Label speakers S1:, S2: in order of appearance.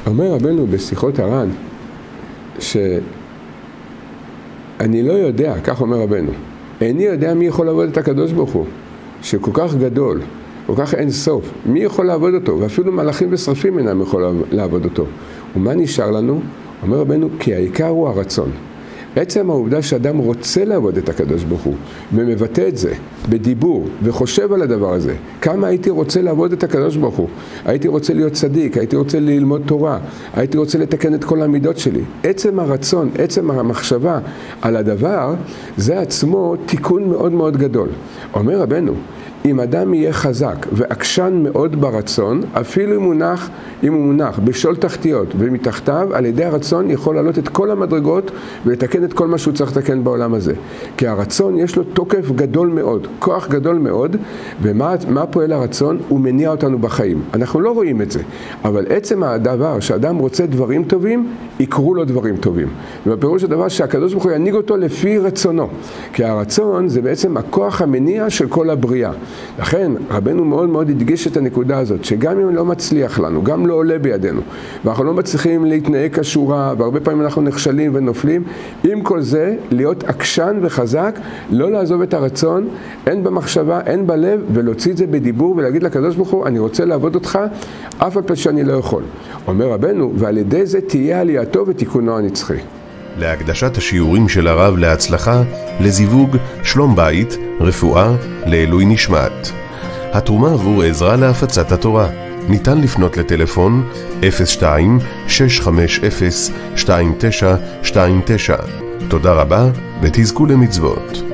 S1: אומר רבנו בשיחות הר"ן, שאני לא יודע, כך אומר רבנו, איני יודע מי יכול לעבוד את הקדוש ברוך הוא, שכל כך גדול, כל כך אין סוף, מי יכול לעבוד אותו? ואפילו מלאכים ושרפים אינם יכולים לעבוד אותו. ומה נשאר לנו? אומר רבנו, כי העיקר הוא הרצון. עצם העובדה שאדם רוצה לעבוד את הקדוש ברוך הוא, ומבטא את זה בדיבור, וחושב על הדבר הזה, כמה הייתי רוצה לעבוד את הקדוש ברוך הוא, הייתי רוצה להיות צדיק, הייתי רוצה ללמוד תורה, הייתי רוצה לתקן את כל המידות שלי. עצם הרצון, עצם המחשבה על הדבר, זה עצמו תיקון מאוד מאוד גדול. אומר רבנו, אם אדם יהיה חזק ועקשן מאוד ברצון, אפילו אם הוא מונח בשול תחתיות ומתחתיו, על ידי הרצון יכול לעלות את כל המדרגות ולתקן את כל מה שהוא צריך לתקן בעולם הזה. כי הרצון יש לו תוקף גדול מאוד, כוח גדול מאוד, ומה פועל הרצון? הוא מניע אותנו בחיים. אנחנו לא רואים את זה, אבל עצם הדבר שאדם רוצה דברים טובים, יקרו לו דברים טובים. ובפירוש הדבר שהקדוש ברוך הוא ינהיג אותו לפי רצונו. כי הרצון זה בעצם הכוח המניע של כל הבריאה. לכן רבנו מאוד מאוד הדגיש את הנקודה הזאת, שגם אם לא מצליח לנו, גם לא עולה בידינו, ואנחנו לא מצליחים להתנהג כשורה, והרבה פעמים אנחנו נכשלים ונופלים, עם כל זה להיות עקשן וחזק, לא לעזוב את הרצון, אין במחשבה, אין בלב, ולהוציא את זה בדיבור ולהגיד לקדוש ברוך הוא, אני רוצה לעבוד אותך, אף על פי שאני לא יכול. אומר רבנו, ועל ידי זה תהיה עלייתו ותיקונו הנצחי.
S2: להקדשת השיעורים של הרב להצלחה, לזיווג, שלום בית, רפואה, לעילוי נשמת. התרומה עבור עזרה להפצת התורה. ניתן לפנות לטלפון 02-650-2929. תודה רבה ותזכו למצוות.